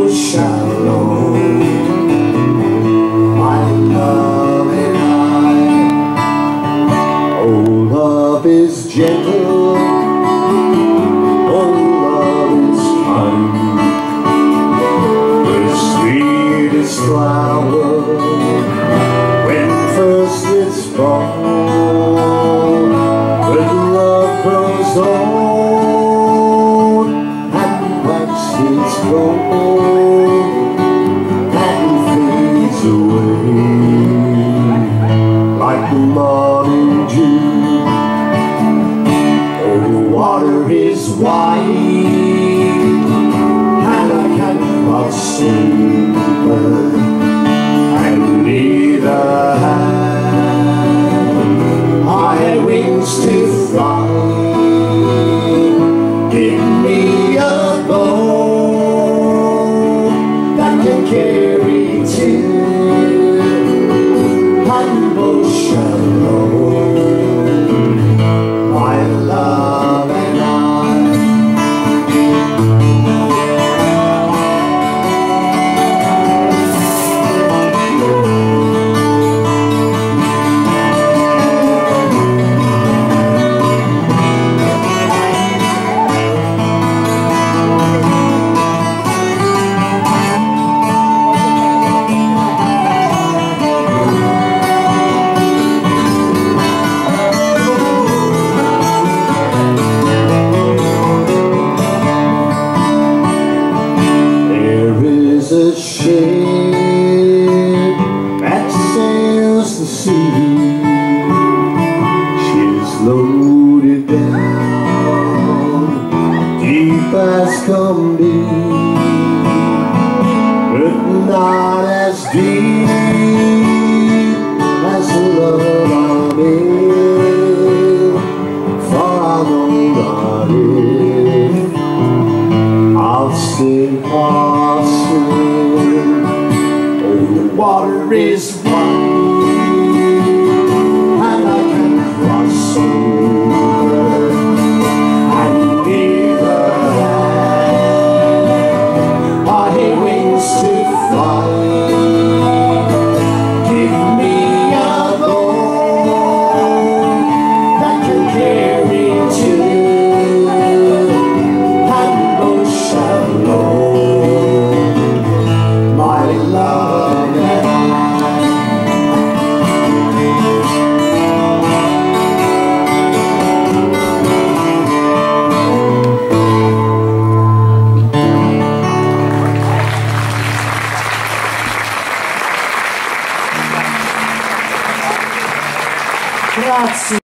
shallow. My love and I, oh, love is gentle, oh, love is kind. The sweetest flower when first it's born, when love grows old and wax its gold and fades away like the morning dew. Oh, the water is wide and I can cross over, and neither have I wings to fly. Give me a boat that can carry to Humble Shallow. My love and I. A ship that sails the sea, she's loaded down deep as can be, but not as deep as the love I'm in, for I know not if I'll sink or swim. Oh, the water is wide and I can cross over, and neither have I wings to fly. Give me a boat that can carry to Humble Shallow. My love and Grazie.